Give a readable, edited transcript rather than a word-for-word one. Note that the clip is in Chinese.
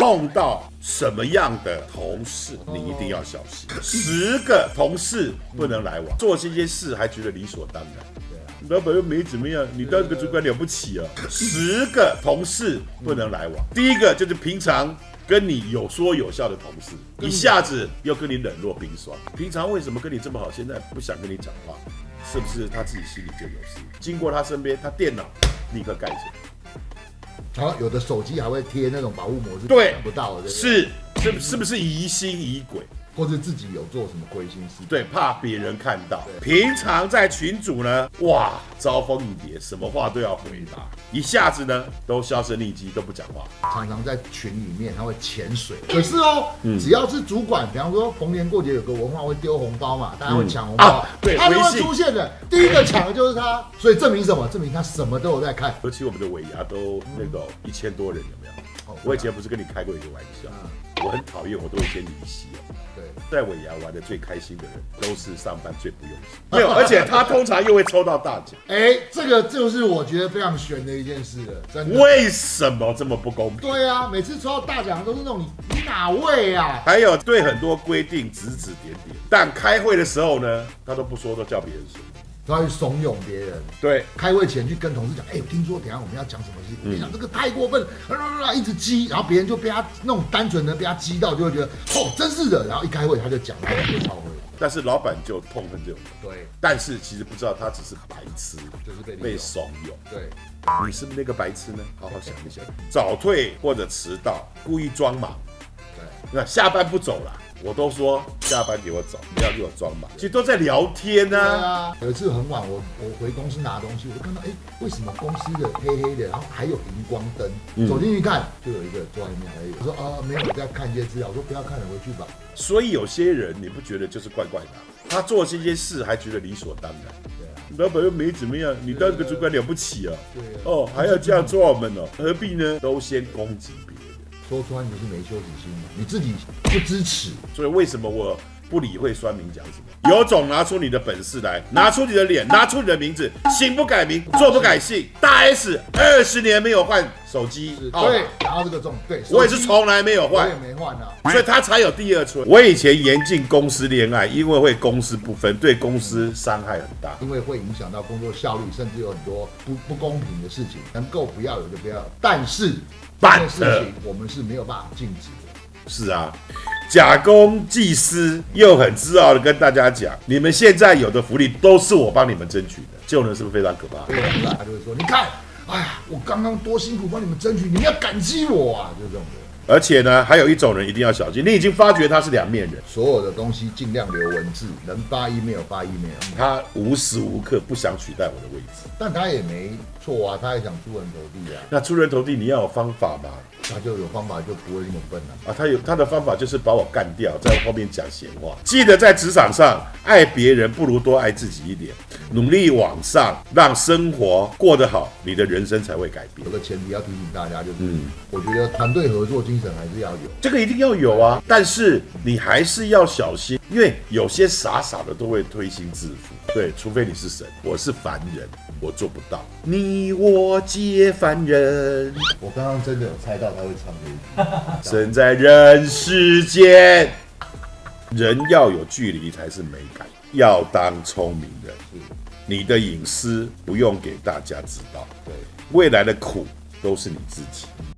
碰到什么样的同事，你一定要小心。10个同事不能来往，做这些事还觉得理所当然。老板又没怎么样，你当个主管了不起啊？10个同事不能来往。第一个就是平常跟你有说有笑的同事，一下子又跟你冷若冰霜。平常为什么跟你这么好，现在不想跟你讲话？是不是他自己心里就有事？经过他身边，他电脑立刻盖着。 然后有的手机还会贴那种保护膜，是看不到的。 是不是疑心疑鬼？ 或是自己有做什么亏心事？ 对，怕别人看到。平常在群组呢，哇，招蜂引蝶，什么话都要回答，一下子呢都销声匿迹，都不讲话。 常常在群里面他会潜水，可是只要是主管，比方说逢年过节有个文化会丢红包嘛，大家会抢红包， 对， 他就会出现的。第一个抢的就是他，所以证明什么？证明他什么都有在看。 尤其我们的尾牙都那个1000多人，有没有？我以前不是跟你开过一个玩笑，我很讨厌，我都会先离席哦。对，在尾牙玩的最开心的人，都是上班最不用心。没有，而且他通常又会抽到大奖。 这个就是我觉得非常悬的一件事了，真的。 为什么这么不公平？ 对啊，每次抽到大奖都是那种你哪位啊？ 还有对很多规定指指点点，但开会的时候呢，他都不说，都叫别人说。 他会怂恿别人， 对， 开会前去跟同事讲，我听说等一下我们要讲什么事情，你讲这个太过分，一直激，然后别人就被他那种单纯的被他激到，就会觉得真是的，然后一开会他就讲，他就超会。 但是老板就痛恨这种人， 对， 但是其实不知道他只是白痴， 就是被怂恿。 对， 你是不是那个白痴呢？好好想一想，早退或者迟到，故意装忙，对，那下班不走了。我都说下班给我走，不要给我装忙。其实都在聊天啊。 有一次很晚，我回公司拿东西，我就看到为什么公司的黑黑的，然后还有荧光灯？走进去看，就有一个坐在那边。我说没有，我在看一些资料。我说不要看了，回去吧。 所以有些人你不觉得就是怪怪的？他做这些事还觉得理所当然。对啊，老板又没怎么样，你当个主管了不起啊？对啊。还要这样做我们哦？何必呢？都先攻击别人。 说穿就是没羞耻心嘛，你自己不支持， 所以为什么我不理会酸民讲什么？有种拿出你的本事来，拿出你的脸，拿出你的名字，姓不改名，做不改姓。大 S 20年没有换手机， 对，然后这个对， 我也是从来没有换， 我也没换啊， 所以他才有第2春。我以前严禁公司恋爱，因为会公私不分，对公司伤害很大， 因为会影响到工作效率，甚至有很多不公平的事情，能够不要有就不要。但是这件事情我们是没有办法禁止的。 是啊，假公济私，又很自傲的跟大家讲，你们现在有的福利都是我帮你们争取的，这种人是不是非常可怕？ 对，他就会说，你看，我刚刚多辛苦帮你们争取，你们要感激我啊，就这种人。 而且呢，还有一种人一定要小心，你已经发觉他是2面人， 所有的东西尽量留文字，能发 email 发 email， 他无时无刻不想取代我的位置， 但他也没错啊，他也想出人头地啊。 那出人头地你要有方法嘛， 他就有方法，就不会那么笨了。 他的方法就是把我干掉，在后面讲闲话。记得在职场上，爱别人不如多爱自己一点，努力往上，让生活过得好，你的人生才会改变。 有个前提要提醒大家，就是我觉得团队合作精神还是要有， 这个一定要有啊。但是你还是要小心，因为有些傻傻的都会推心置腹。对，除非你是神，我是凡人，我做不到。你我皆凡人。 我刚刚真的有猜到他会唱这一句。 身在人世间，人要有距离才是美感，要当聪明人。你的隐私不用给大家知道，对，未来的苦都是你自己。